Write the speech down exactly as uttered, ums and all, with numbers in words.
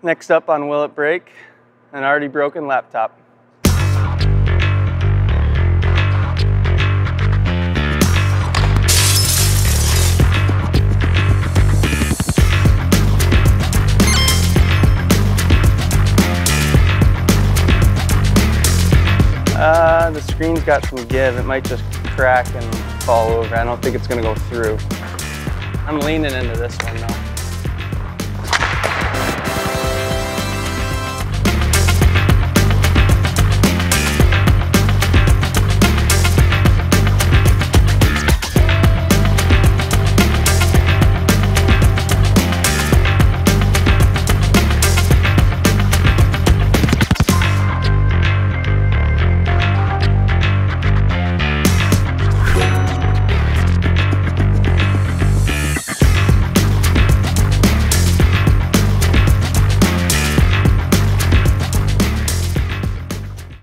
Next up on Will It Break, an already broken laptop. Uh, the screen's got some give. It might just crack and fall over. I don't think it's gonna go through. I'm leaning into this one though.